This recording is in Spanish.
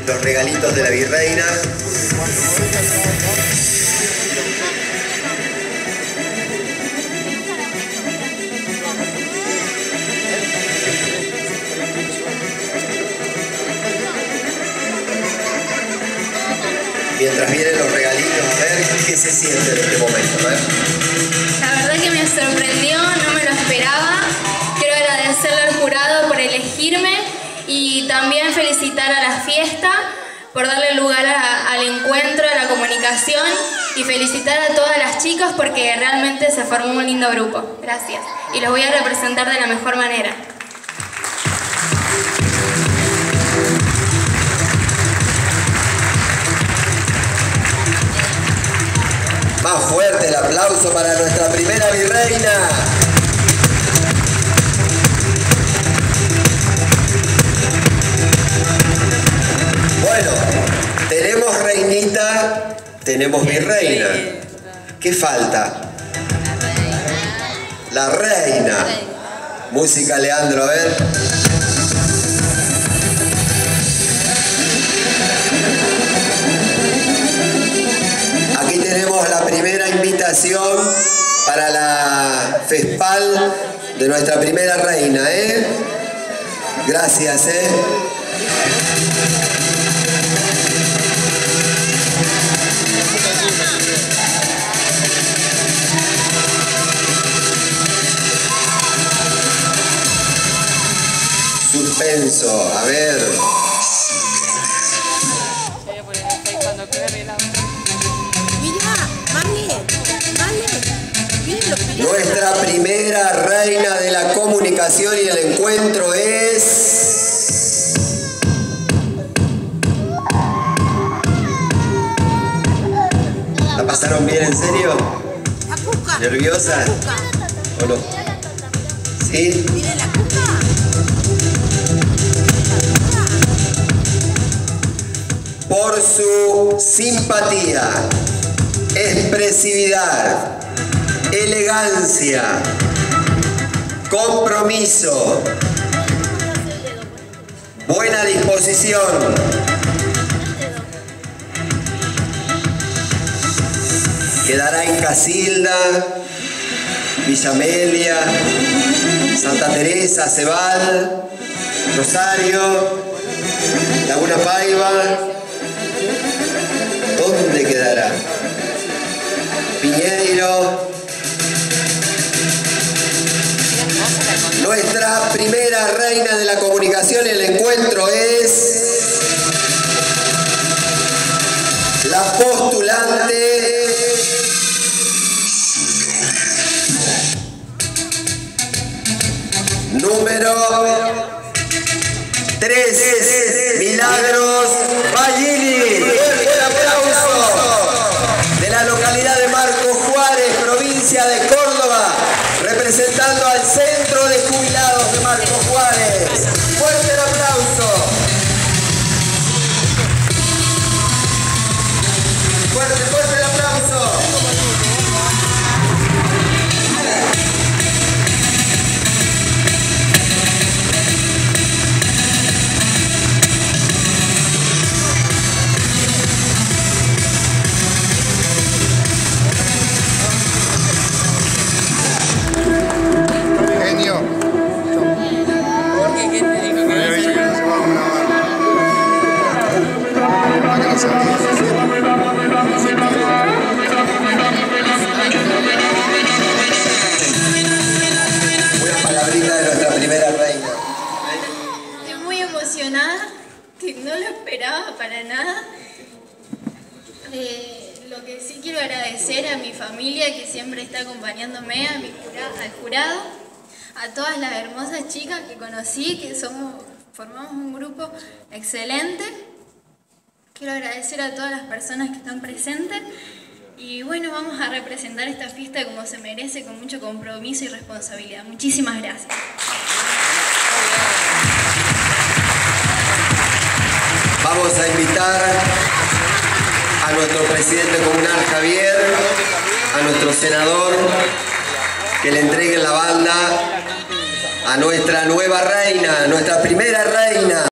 los regalitos de la virreina. Mientras vienen los regalitos, a ver qué se siente en este momento. La verdad que me sorprendió, no me lo esperaba. Quiero agradecerle al jurado por elegirme y también felicitar a la fiesta por darle lugar al encuentro, a la comunicación, y felicitar a todas las chicas porque realmente se formó un lindo grupo. Gracias. Y los voy a representar de la mejor manera. Más fuerte el aplauso para nuestra primera virreina. Bueno, tenemos reinita, tenemos virreina. ¿Qué falta? La reina. Música, Leandro, a ver. Aquí tenemos la primera invitación para la FESPAL de nuestra primera reina, Gracias, Suspenso, a ver. Nuestra primera reina de la comunicación y el encuentro es... ¿La pasaron bien, en serio? ¿Nerviosa? ¿O no? ¿Sí? Por su simpatía, expresividad, elegancia, compromiso, buena disposición, quedará en Casilda, Villa Amelia, Santa Teresa, Cebal, Rosario, Laguna Paiva. ¿Dónde quedará? Piñeiro. Nuestra primera reina de la comunicación y el encuentro es la postulante número 3, Milagros Ballini. Un aplauso de la localidad de Marcos Juárez, provincia de Córdoba, representando al Centro de Jubilados de Marcos Juárez. Fuerte el aplauso. Fuerte el aplauso. Una palabrita de nuestra primera reina. Estoy muy emocionada, que no lo esperaba para nada. Lo que sí quiero agradecer a mi familia que siempre está acompañándome, al jurado, a todas las hermosas chicas que conocí, que formamos un grupo excelente. Quiero agradecer a todas las personas que están presentes y bueno, vamos a representar esta fiesta como se merece, con mucho compromiso y responsabilidad. Muchísimas gracias. Vamos a invitar a nuestro presidente comunal Javier, a nuestro senador, que le entreguen la banda a nuestra nueva reina, nuestra primera reina.